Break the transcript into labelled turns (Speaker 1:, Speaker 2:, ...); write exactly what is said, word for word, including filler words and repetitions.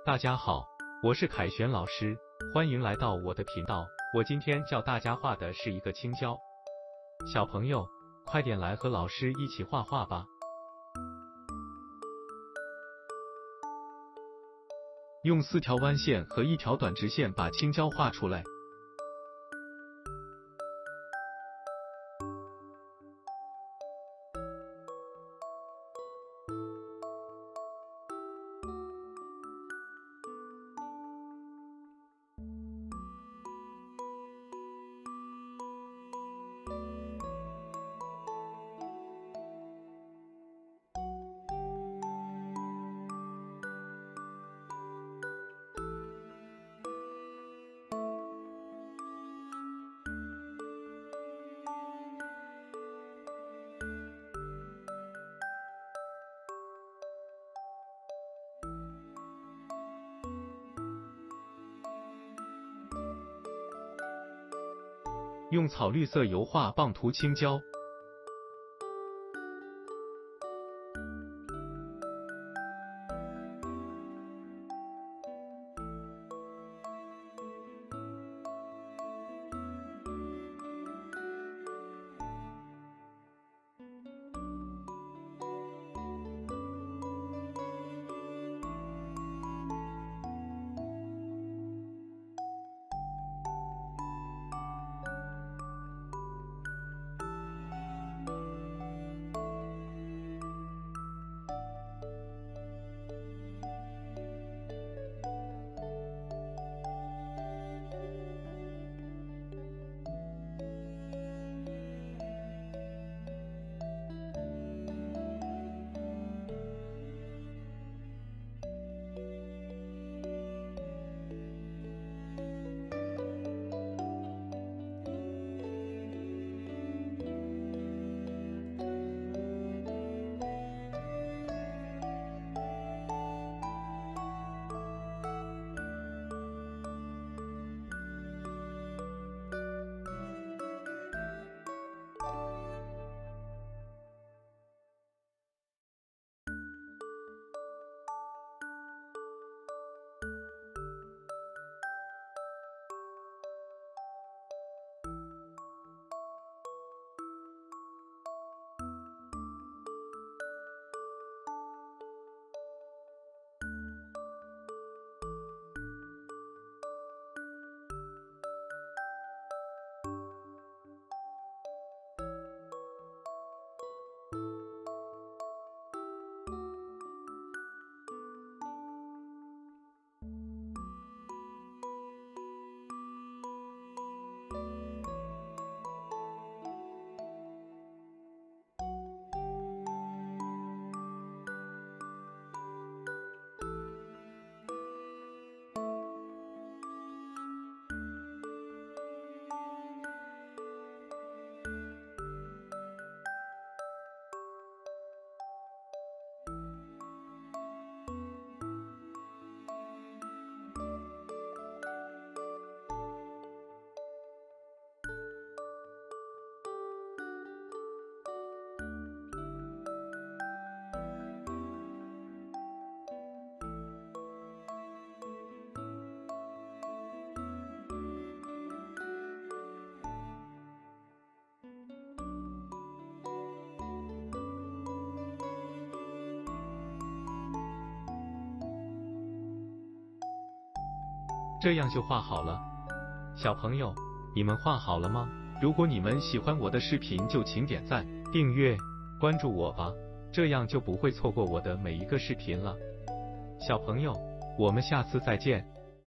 Speaker 1: 大家好，我是凯旋老师，欢迎来到我的频道。我今天教大家画的是一个青椒，小朋友，快点来和老师一起画画吧。用四条弯线和一条短直线把青椒画出来。用草绿色油画棒涂青椒。这样就画好了。小朋友，你们画好了吗？如果你们喜欢我的视频，就请点赞、订阅、关注我吧，这样就不会错过我的每一个视频了。小朋友，我们下次再见。